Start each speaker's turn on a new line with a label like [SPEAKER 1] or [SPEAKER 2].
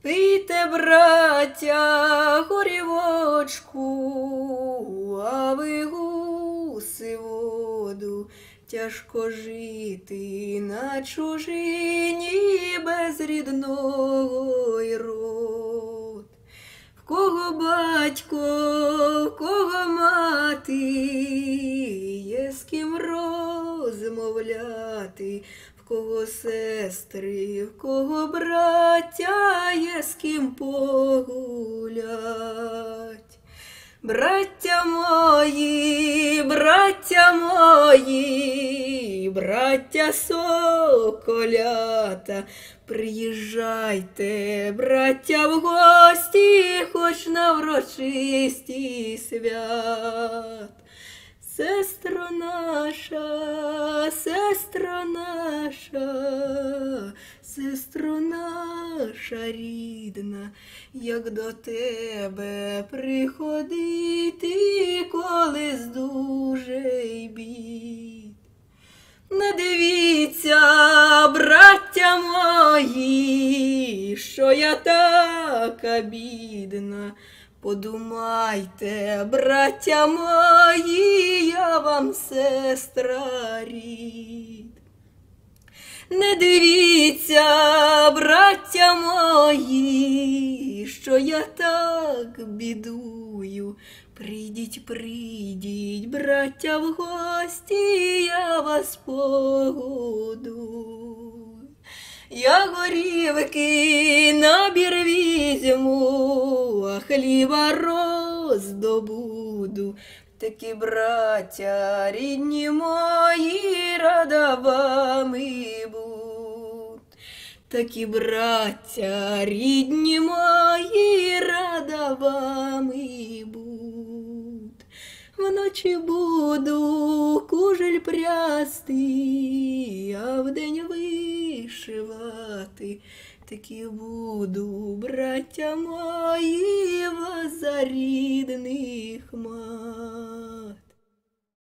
[SPEAKER 1] Пийте, браття, горівочку, а ви, гуси, воду. Тяжко жити на чужині без рідного й род. В кого батько, в кого мати, є з ким розмовляти, в кого сестри, в кого браття, є з ким погулять. Браття мої, браття соколята, приїжджайте, браття, в гості, хоч на врочисті свят. Сестро наша, сестро наша рідна, як до тебе приходити, коли здужий бід. Не дивіться, браття мої, що я така бідна. Подумайте, браття мої, я вам сестра рід. Не дивіться, браття мої, що я так бідую. Прийдіть, прийдіть, браття, в гості, я вас погодую. Я горівки набір візьму, а хліба роздобуду. Такі, браття, рідні мої, рада вами будь. Такі, браття, рідні мої, рада вами будь. Вночі буду кужель прясти, а вдень вишивати. Такі буду, браття мої, вас за рідних мати.